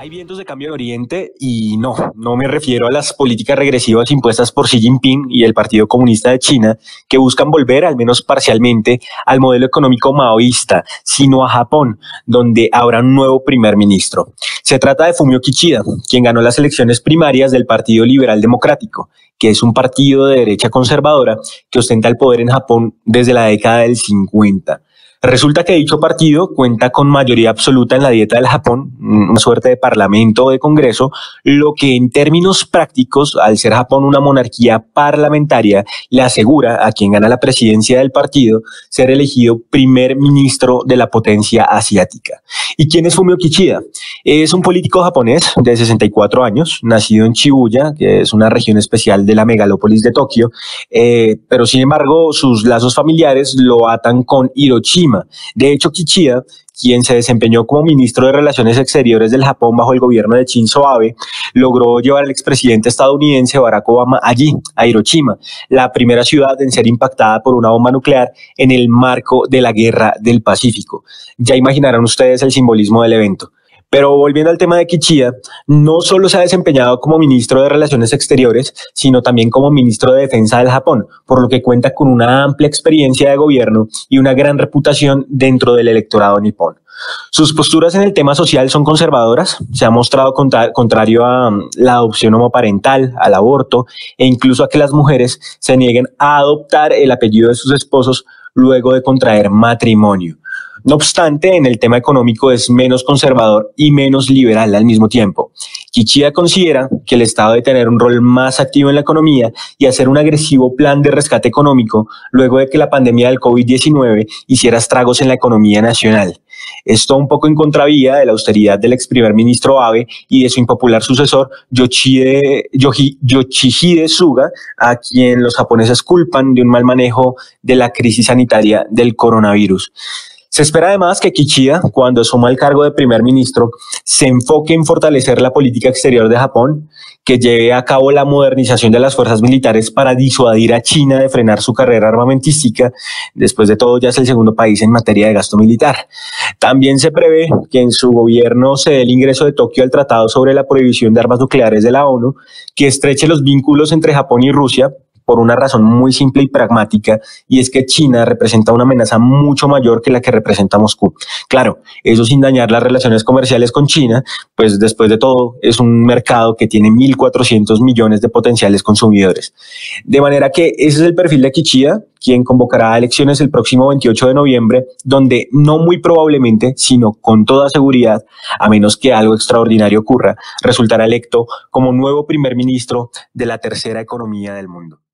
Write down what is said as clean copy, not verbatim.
Hay vientos de cambio en Oriente y no me refiero a las políticas regresivas impuestas por Xi Jinping y el Partido Comunista de China, que buscan volver, al menos parcialmente, al modelo económico maoísta, sino a Japón, donde habrá un nuevo primer ministro. Se trata de Fumio Kishida, quien ganó las elecciones primarias del Partido Liberal Democrático, que es un partido de derecha conservadora que ostenta el poder en Japón desde la década del 50. Resulta que dicho partido cuenta con mayoría absoluta en la dieta del Japón, una suerte de parlamento o de congreso, lo que en términos prácticos, al ser Japón una monarquía parlamentaria, le asegura a quien gana la presidencia del partido ser elegido primer ministro de la potencia asiática. ¿Y quién es Fumio Kishida? Es un político japonés de 64 años, nacido en Shibuya, que es una región especial de la megalópolis de Tokio, pero sin embargo sus lazos familiares lo atan con Hiroshima. De hecho, Kishida, quien se desempeñó como ministro de Relaciones Exteriores del Japón bajo el gobierno de Shinzo Abe, logró llevar al expresidente estadounidense Barack Obama allí, a Hiroshima, la primera ciudad en ser impactada por una bomba nuclear en el marco de la Guerra del Pacífico. Ya imaginarán ustedes el simbolismo del evento. Pero volviendo al tema de Kishida, no solo se ha desempeñado como ministro de Relaciones Exteriores, sino también como ministro de Defensa del Japón, por lo que cuenta con una amplia experiencia de gobierno y una gran reputación dentro del electorado nipón. Sus posturas en el tema social son conservadoras, se ha mostrado contrario a la adopción homoparental, al aborto e incluso a que las mujeres se nieguen a adoptar el apellido de sus esposos luego de contraer matrimonio. No obstante, en el tema económico es menos conservador y menos liberal al mismo tiempo. Kishida considera que el Estado debe tener un rol más activo en la economía y hacer un agresivo plan de rescate económico luego de que la pandemia del COVID-19 hiciera estragos en la economía nacional. Esto un poco en contravía de la austeridad del ex primer ministro Abe y de su impopular sucesor Yoshihide Suga, a quien los japoneses culpan de un mal manejo de la crisis sanitaria del coronavirus. Se espera además que Kishida, cuando asuma el cargo de primer ministro, se enfoque en fortalecer la política exterior de Japón, que lleve a cabo la modernización de las fuerzas militares para disuadir a China de frenar su carrera armamentística. Después de todo, ya es el segundo país en materia de gasto militar. También se prevé que en su gobierno se dé el ingreso de Tokio al Tratado sobre la Prohibición de Armas Nucleares de la ONU, que estreche los vínculos entre Japón y Rusia, por una razón muy simple y pragmática, y es que China representa una amenaza mucho mayor que la que representa Moscú. Claro, eso sin dañar las relaciones comerciales con China, pues después de todo es un mercado que tiene 1.400 millones de potenciales consumidores. De manera que ese es el perfil de Kishida, quien convocará elecciones el próximo 28 de noviembre, donde no muy probablemente, sino con toda seguridad, a menos que algo extraordinario ocurra, resultará electo como nuevo primer ministro de la tercera economía del mundo.